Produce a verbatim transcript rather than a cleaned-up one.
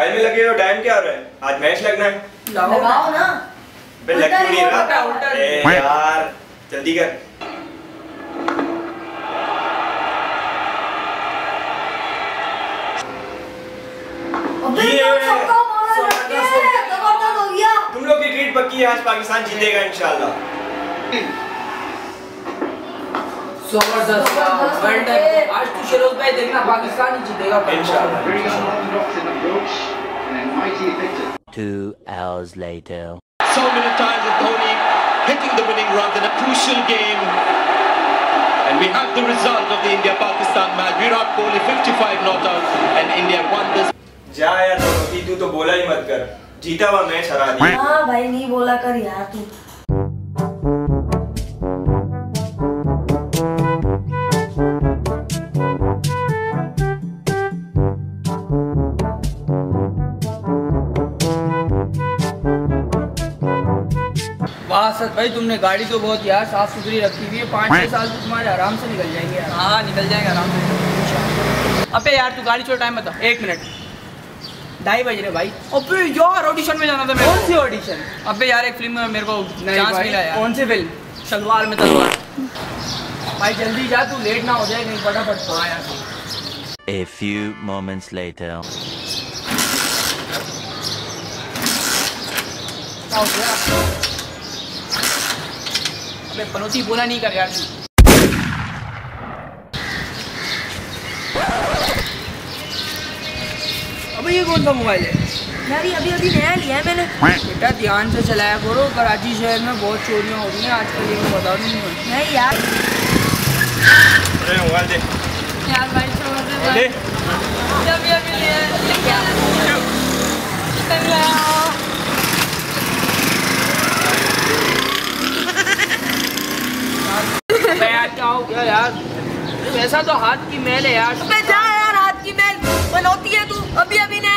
Mobile में लगे हो, टाइम क्या हो रहा है? आज मैच लगना है। लगाओ ना। बे लग क्यों नहीं रहा? ए यार जल्दी कर। अबे ये छक्का मारा लड़के, जबरदस्त हो गया। तुम लोग की ट्रीट पक्की है, आज पाकिस्तान जीतेगा इंशाल्लाह। जबरदस्त वेल डन। आज तू शिरोज भाई देखना पाकिस्तान ही जीतेगा इंशाल्लाह। Two hours later. So many times with Dhoni hitting the winning runs in a crucial game, and we have the result of the India-Pakistan match. Virat Kohli fifty-five not out, and India won this. जा यार रोटी, तू तो बोला ही मत कर, जीता हुआ match हरा दिया। हाँ भाई नहीं बोला कर यार तू। वाह सर भाई, तुमने गाड़ी तो बहुत यार साफ सुथरी रखी हुई है। पाँच छह साल तो तुम्हारे आराम से निकल जाएंगे यार। हाँ निकल जाएंगे आराम से। अबे यार तू गाड़ी छोड़, टाइम बता। एक मिनट, ढाई बज रहे भाई। अबे यार ऑडिशन में जाना था मेरे को। कौन सी ऑडिशन? अबे यार एक फिल्म में मेरे को चांस मिला यार। कौन सी फिल्म? सलवार में तलवार। भाई जल्दी जा, तू लेट ना हो जाए कहीं, फटाफट पड़ा यार। A few moments later. अबे पनौती बोला नहीं कर यार तू। अबे ये कौन सा मोबाइल है? यार ये अभी अभी नया लिया है मैंने। बेटा ध्यान से चलाया करो, कराची शहर में बहुत चोरियां हो रही हैं आजकल, ये मैं बता दूँ। नहीं यार। अरे मोबाइल दे यार भाई छोड़ दे दे। जब ये मिले क्या यार क्या हो गया यार? वैसा तो हाथ की मैल है यार। अबे जा यार, हाथ की मैल बनोती है तू। अभी अभी ने